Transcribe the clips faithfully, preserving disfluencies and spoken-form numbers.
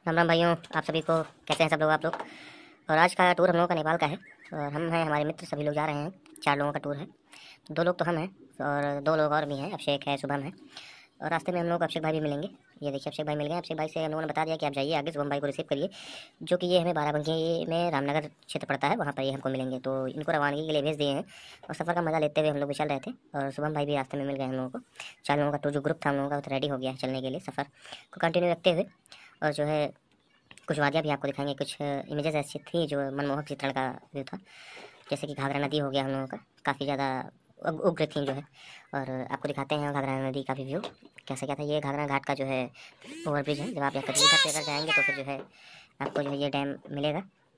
राम राम भाइयों, आप सभी को कैसे हैं सब लोग आप लोग। और आज का टूर हम लोगों का नेपाल का है। और हम हैं, हमारे मित्र सभी लोग जा रहे हैं। चार लोगों का टूर है। दो लोग तो हम हैं और दो लोग और भी हैं, अभिषेक है, शुभम है। और रास्ते में हम लोग को अभिषेक भाई भी मिलेंगे। ये देखिए अभिषेक भाई मिल गए। अभिषेक भाई से हम लोगों ने बता दिया कि आप जाइए आगे, शुभम भाई को रिसीव करिए, जो कि ये हमें बाराबंकी में रामनगर क्षेत्र पड़ता है, वहाँ पर ये हमको मिलेंगे। तो इनको रवानगी के लिए भेज दिए हैं और सफ़र का मज़ा लेते हुए हम लोग भी चल रहे थे। और शुभम भाई भी रास्ते में मिल गए हम लोगों को। चार लोगों का टूर जो ग्रुप था हम लोगों का, तो रेडी हो गया है चलने के लिए सफ़र को कंटिन्यू रखते हुए। और जो है कुछ वादियाँ भी आपको दिखाएंगे, कुछ इमेजेस ऐसी थी जो मनमोहक चित्रण का व्यू था। जैसे कि घाघरा नदी हो गया हम लोगों का, काफ़ी ज़्यादा उग- उग्र थी जो है। और आपको दिखाते हैं घाघरा नदी का भी व्यू कैसे क्या था। ये घाघरा घाट का जो है ओवरब्रिज है। जब आप यहाँ कभी इधर से अगर जाएंगे तो फिर जो है आपको जो है ये डैम मिलेगा।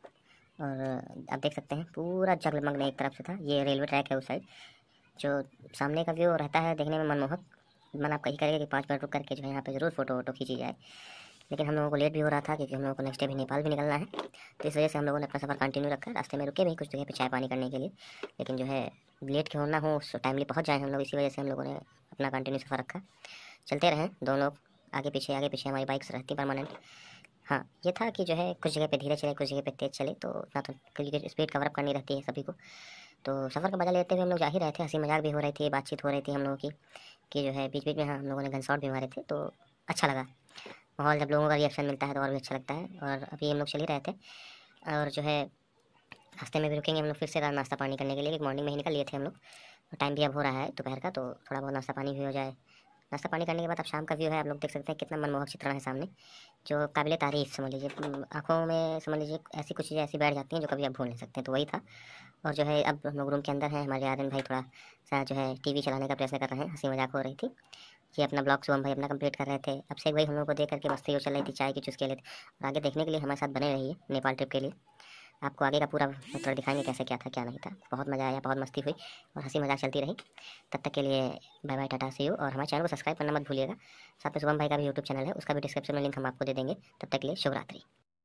और आप देख सकते हैं पूरा जगमग में एक तरफ से था। ये रेलवे ट्रैक है उस साइड। जो सामने का व्यू रहता है देखने में मनमोहक। मन आप कहीं करेगा कि पाँच मिनट रुक करके जो है यहाँ पे ज़रूर फोटो वोटो खींची जाए। लेकिन हम लोगों को लेट भी हो रहा था क्योंकि हम लोगों को नेक्स्ट डे भी नेपाल भी निकलना है। तो इस वजह से हम लोगों ने अपना सफ़र कंटिन्यू रखा है। रास्ते में रुके भी कुछ जगह पे चाय पानी करने के लिए, लेकिन जो है लेट क्यों ना हो, टाइमली पहुंच जाए हम लोग, इसी वजह से हम लोगों ने अपना कंटिन्यू सफ़र रखा। चलते रहें दोनों लोग, आगे पीछे आगे पीछे हमारी बाइक्स रहती परमानेंट। हाँ, ये था कि जो है कुछ जगह पे धीरे चले, कुछ जगह पे तेज़ चले, तो ना तो क्योंकि स्पीड कवर अप करनी रहती है सभी को। तो सफ़र का मजा लेते हुए हम लोग जा ही रहे थे। हंसी मजाक भी हो रही थी, बातचीत हो रही थी हम लोगों की, कि जो है बीच बीच में हाँ हम लोगों ने गन शॉट भी मारे थे। तो अच्छा लगा माहौल, जब लोगों का रिएक्शन मिलता है तो और भी अच्छा लगता है। और अभी हम लोग चल ही रहे थे और जो है रास्ते में भी रुकेंगे हम लोग फिर से नाश्ता पानी करने के लिए, मॉर्निंग में ही निकल लिए थे हम लोग। और टाइम भी अब हो रहा है दोपहर का, तो थोड़ा बहुत नाश्ता पानी भी हो जाए। नाश्ता पानी करने के बाद अब शाम का व्यू है, आप लोग देख सकते हैं कितना मनमोहक चित्रण है सामने, जो काबिल तारीफ समझ लीजिए। आँखों में समझ लीजिए ऐसी कुछ चीज़ें ऐसी बैठ जाती हैं जो कभी आप भूल नहीं सकते। तो वही था। और जो है अब हम लोग रूम के अंदर हैं। हमारे आर्यन भाई थोड़ा सा जो है टीवी चलाने का प्रयत्न कर रहे हैं, हंसी मजाक हो रही थी। ये अपना ब्लॉग शुभम भाई अपना कंप्लीट कर रहे थे। अब से भाई हम लोग को देख करके मस्ती हो चल रही थी, चाय की चुस्की लेते। और आगे देखने के लिए हमारे साथ बने रहिए नेपाल ट्रिप के लिए। आपको आगे का पूरा थोड़ा दिखाएंगे कैसे क्या था क्या नहीं था। बहुत मज़ा आया, बहुत मस्ती हुई और हंसी मजाक चलती रही। तब तक के लिए bye bye, tata see you. और हमारे चैनल को सब्सक्राइब करना मत भूलिएगा। साथ में शुभम भाई का भी यूट्यूब चैनल है, उसका भी डिस्क्रिप्शन में लिंक हम आपको दे देंगे। तब तक के लिए शुभ रात्रि।